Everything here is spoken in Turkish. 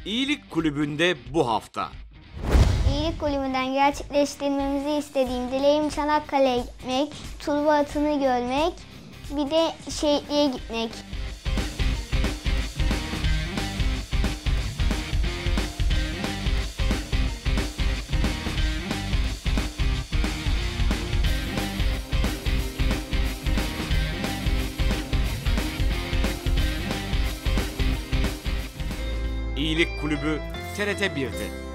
İyilik Kulübü'nde bu hafta. İyilik Kulübü'nden gerçekleştirmemizi istediğim dileğim Çanakkale'ye gitmek, Truva atını görmek, bir de şehitliğe gitmek. İyilik Kulübü TRT 1'de.